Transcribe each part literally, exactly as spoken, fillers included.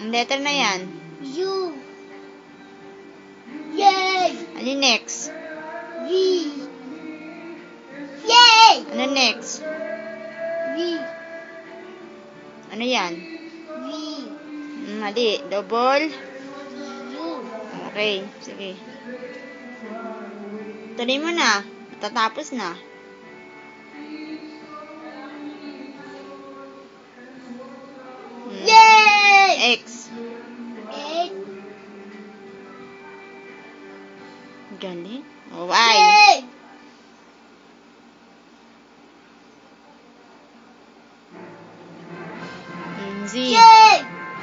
Ang letter na yan. U. Yay! Ano yung next? V. Yay! Ano next? V. Ano yan? V. Hmm, mali. Double. U. Okay, sige. Tuloy mo na. Tatapos na. Hmm. Yay! X. X. Galing. Oh, Y. Yay! Hmm, Z. Yay!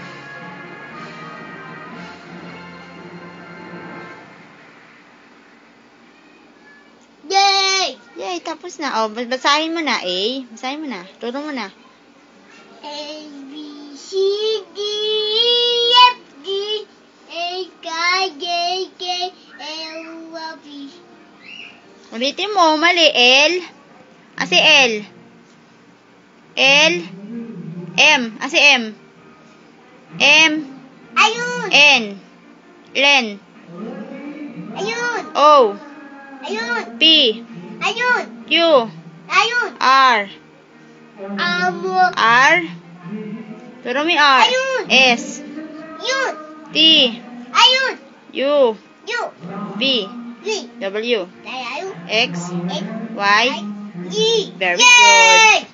Yay! Yay, tapos na. Oh, basahin mo na. A. Basahin mo na. Turo mo na. A, B, C, D, E, F, G, H, I, J, K, L, M, N, P. Ulitin mo. Mali. L. Asi L. L. M. Asi M. M. Ayun! N. Len. Ayun! O. Ayun! P. Ayun! Q. Ayun! R. Amo! R. Turo mo yung R. Ayun! S. Yun! T. Ayun! U. Yu! V. V! W. Ayun! X. X! Y. Y! Very Yay! good.